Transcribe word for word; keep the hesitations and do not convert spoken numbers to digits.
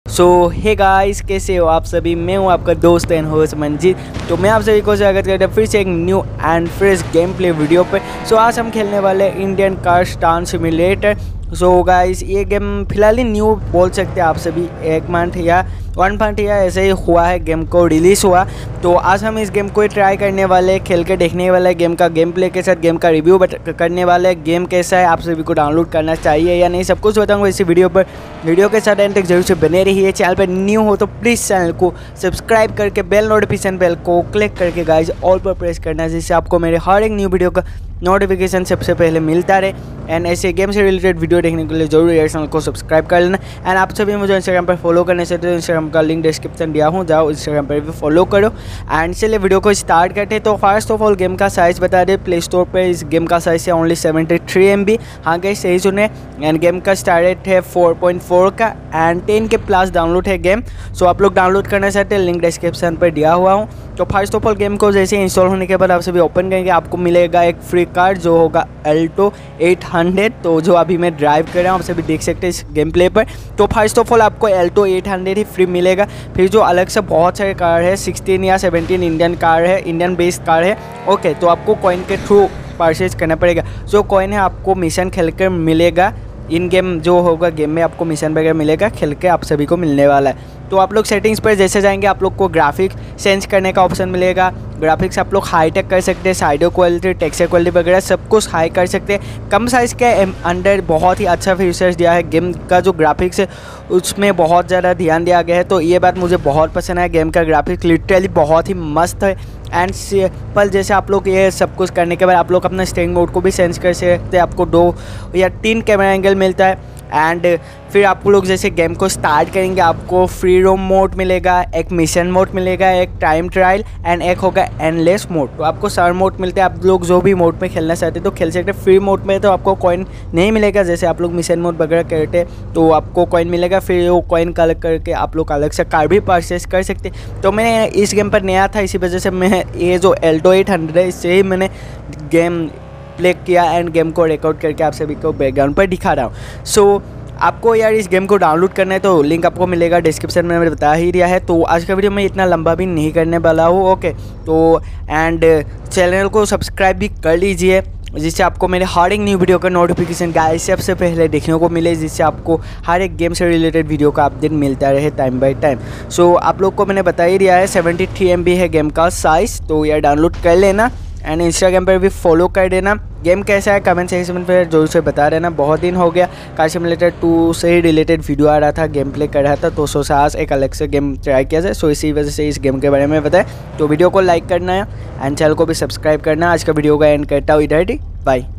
सो hey guys, कैसे हो आप सभी। मैं हूं आपका दोस्त एंड होस्ट मंजीत। तो मैं आप सभी को स्वागत करता हूं फिर से एक new and fresh game play video पे। सो आज हम खेलने वाले Indian car stunt simulator. So guys, ये गेम फिलहाल ही न्यू बोल सकते हैं आप सभी, एक मंथ या वन मंथ या ऐसे ही हुआ है गेम को रिलीज़ हुआ। तो आज हम इस गेम को ही ट्राई करने वाले, खेल के देखने वाले, गेम का गेम प्ले के साथ गेम का रिव्यू करने वाले। गेम कैसा है, आप सभी को डाउनलोड करना चाहिए या नहीं, सब कुछ बताऊंगा इसी वीडियो पर। वीडियो के साथ एंड तक जरूर से बने रहिए। चैनल पर न्यू हो तो प्लीज़ चैनल को सब्सक्राइब करके बेल नोटिफिकेशन बेल को क्लिक करके गाइज ऑल पर प्रेस करना, जिससे आपको मेरे हर एक न्यू वीडियो का नोटिफिकेशन सबसे पहले मिलता रहे। एंड ऐसे गेम से रिलेटेड वीडियो देखने के लिए जरूर यार चैनल को सब्सक्राइब कर लेना। एंड आप सभी मुझे इंस्टाग्राम पर फॉलो करने से, तो इंस्टाग्राम का लिंक डिस्क्रिप्शन दिया हूँ, जाओ इंस्टाग्राम पर भी फॉलो करो। एंड चलिए वीडियो को स्टार्ट करते। तो फर्स्ट ऑफ ऑल गेम का साइज़ बता दे। प्ले स्टोर पर इस गेम का साइज़ है only seventy three M B. हाँ गई, सही सुने। एंड गेम का स्टार रेट है फोर पॉइंट फोर का एंड टेन के प्लस डाउनलोड है गेम। सो आप लोग डाउनलोड करना चाहते हैं, लिंक डिस्क्रिप्शन पर दिया हुआ हूँ। तो फर्स्ट ऑफ ऑल गेम को जैसे इंस्टॉल होने के बाद आप सभी ओपन करेंगे, आपको मिलेगा एक फ्री कार जो होगा अल्टो एट हंड्रेड। तो जो अभी मैं ड्राइव कर रहा हूँ, आप सभी देख सकते हैं इस गेम प्ले पर। तो फर्स्ट ऑफ ऑल आपको अल्टो एट हंड्रेड ही फ्री मिलेगा। फिर जो अलग से बहुत सारे कार है, सिक्सटीन या सेवनटीन इंडियन कार है, इंडियन बेस्ड कार है। ओके, तो आपको कॉइन के थ्रू परचेज करना पड़ेगा। जो कॉइन है आपको मिशन खेल कर मिलेगा। इन गेम जो होगा गेम में आपको मिशन वगैरह मिलेगा, खेल के आप सभी को मिलने वाला है। तो आप लोग सेटिंग्स पर जैसे जाएंगे, आप लोग को ग्राफिक चेंज करने का ऑप्शन मिलेगा। ग्राफिक्स आप लोग हाई टेक कर सकते हैं, साइडो क्वालिटी, टेक्सचर क्वालिटी वगैरह सब कुछ हाई कर सकते हैं। कम साइज़ के अंडर बहुत ही अच्छा फीचर्स दिया है। गेम का जो ग्राफिक्स है उसमें बहुत ज़्यादा ध्यान दिया गया है, तो ये बात मुझे बहुत पसंद है। गेम का ग्राफिक्स लिटरली बहुत ही मस्त है एंड सिंपल। जैसे आप लोग ये सब कुछ करने के बाद आप लोग अपना स्टेइंग मोड को भी चेंज कर सकते हैं। आपको दो या तीन कैमरा एंगल मिलता है। एंड फिर आप लोग जैसे गेम को स्टार्ट करेंगे, आपको फ्री रोम मोड मिलेगा, एक मिशन मोड मिलेगा, एक टाइम ट्रायल एंड एक होगा एंडलेस मोड। तो आपको चार मोड मिलते हैं। आप लोग जो भी मोड में खेलना चाहते हैं तो खेल सकते हैं। फ्री मोड में तो आपको कॉइन नहीं मिलेगा। जैसे आप लोग मिशन मोड वगैरह करते तो आपको कॉइन मिलेगा, फिर वो कॉइन कलेक्ट करके आप लोग अलग से कार भी परचेस कर सकते। तो मैं इस गेम पर नया था, इसी वजह से मैं ये जो अल्टो एट हंड्रेड है इससे ही मैंने गेम प्ले किया एंड गेम को रिकॉर्ड करके आप सभी को बैकग्राउंड पर दिखा रहा हूँ। सो so, आपको यार इस गेम को डाउनलोड करना है तो लिंक आपको मिलेगा डिस्क्रिप्शन में, मैंने बता ही दिया है। तो आज का वीडियो मैं इतना लंबा भी नहीं करने वाला हूँ। ओके, तो एंड चैनल को सब्सक्राइब भी कर लीजिए, जिससे आपको मेरे हर एक न्यू वीडियो का नोटिफिकेशन गाइस सबसे पहले देखने को मिले, जिससे आपको हर एक गेम से रिलेटेड वीडियो का अपडेट मिलता रहे टाइम बाय टाइम। सो आप लोग को मैंने बता ही दिया है, सेवेंटी थ्री एम बी है गेम का साइज़। तो यार डाउनलोड कर लेना एंड इंस्टाग्राम पर भी फॉलो कर देना। गेम कैसा है कमेंट सेक्शन पर जरूर से बता देना। बहुत दिन हो गया कार सिमुलेटर टू से ही रिलेटेड वीडियो आ रहा था, गेम प्ले कर रहा था, तो सोचा आज एक अलग से गेम ट्राई किया जाए। सो इसी वजह से इस गेम के बारे में बताएं। तो वीडियो को लाइक करना है एंड चैनल को भी सब्सक्राइब करना। आज का वीडियो का एंड करता हूँ इधर ही। बाय।